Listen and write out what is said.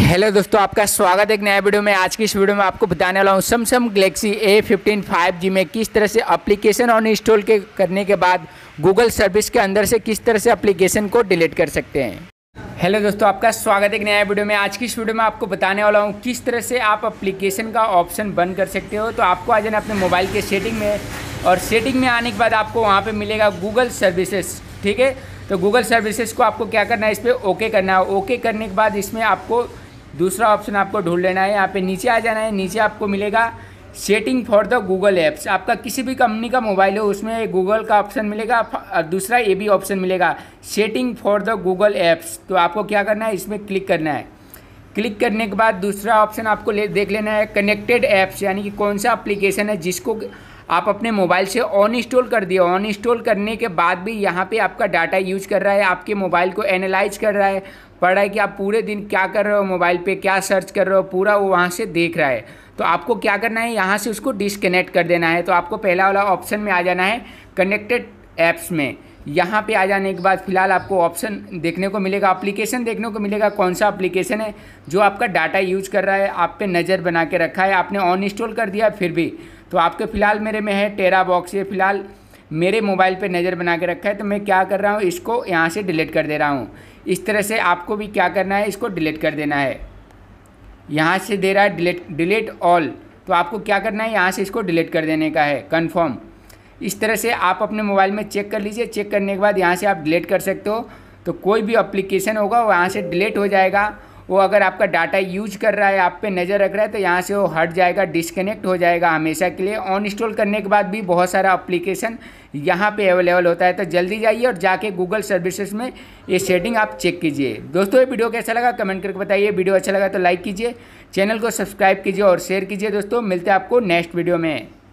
Hello दोस्तों, आपका स्वागत है एक नया वीडियो में। आज की इस वीडियो में आपको बताने वाला हूँ सैमसंग गैलेक्सी A15 5G में किस तरह से एप्लीकेशन ऑन इंस्टॉल करने के बाद गूगल सर्विस के अंदर से किस तरह से एप्लीकेशन को डिलीट कर सकते हैं। हेलो दोस्तों, आपका स्वागत है एक नया वीडियो में। आज की इस वीडियो में आपको बताने वाला हूँ किस तरह से आप एप्लीकेशन का ऑप्शन बंद कर सकते हो। तो आपको आ जाना अपने मोबाइल के सेटिंग में, और सेटिंग में आने के बाद आपको वहाँ पर मिलेगा गूगल सर्विसेज। ठीक है, तो गूगल सर्विसेज को आपको क्या करना है, इस पर ओके करना है। ओके करने के बाद इसमें आपको दूसरा ऑप्शन आपको ढूंढ लेना है। यहाँ पे नीचे आ जाना है। नीचे आपको मिलेगा setting for the Google apps. आपका किसी भी कंपनी का मोबाइल हो उसमें गूगल का ऑप्शन मिलेगा, दूसरा ये भी ऑप्शन मिलेगा setting for the Google apps. तो आपको क्या करना है, इसमें क्लिक करना है। क्लिक करने के बाद दूसरा ऑप्शन आपको देख लेना है कनेक्टेड ऐप्स, यानी कि कौन सा एप्लीकेशन है जिसको आप अपने मोबाइल से ऑन इंस्टॉल कर दिए। ऑन इंस्टॉल करने के बाद भी यहाँ पे आपका डाटा यूज कर रहा है, आपके मोबाइल को एनालाइज कर रहा है, पढ़ रहा है कि आप पूरे दिन क्या कर रहे हो, मोबाइल पे क्या सर्च कर रहे हो, पूरा वो वहाँ से देख रहा है। तो आपको क्या करना है, यहाँ से उसको डिसकनेक्ट कर देना है। तो आपको पहला वाला ऑप्शन में आ जाना है कनेक्टेड ऐप्स में। यहाँ पे आ जाने के बाद फिलहाल आपको ऑप्शन देखने को मिलेगा, एप्लीकेशन देखने को मिलेगा, कौन सा एप्लीकेशन है जो आपका डाटा यूज कर रहा है, आप पे नज़र बना के रखा है, आपने ऑन इंस्टॉल कर दिया फिर भी। तो आपके फ़िलहाल मेरे में है टेरा बॉक्स, ये फ़िलहाल मेरे मोबाइल पे नज़र बना के रखा है। तो मैं क्या कर रहा हूँ, इसको यहाँ से डिलीट कर दे रहा हूँ। इस तरह से आपको भी क्या करना है, इसको डिलीट कर देना है। यहाँ से दे रहा है डिलीट ऑल, तो आपको क्या करना है, यहाँ से इसको डिलीट कर देने का है, कन्फर्म। इस तरह से आप अपने मोबाइल में चेक कर लीजिए। चेक करने के बाद यहाँ से आप डिलीट कर सकते हो। तो कोई भी एप्लीकेशन होगा वो यहाँ से डिलीट हो जाएगा। वो अगर आपका डाटा यूज कर रहा है, आप पे नज़र रख रहा है, तो यहाँ से वो हट जाएगा, डिस्कनेक्ट हो जाएगा हमेशा के लिए। ऑन इंस्टॉल करने के बाद भी बहुत सारा एप्लीकेशन यहाँ पे अवेलेबल होता है। तो जल्दी जाइए और जाके गूगल सर्विसेज में ये सेटिंग आप चेक कीजिए। दोस्तों, ये वीडियो कैसा लगा कमेंट करके बताइए। वीडियो अच्छा लगा तो लाइक कीजिए, चैनल को सब्सक्राइब कीजिए और शेयर कीजिए। दोस्तों, मिलते हैं आपको नेक्स्ट वीडियो में।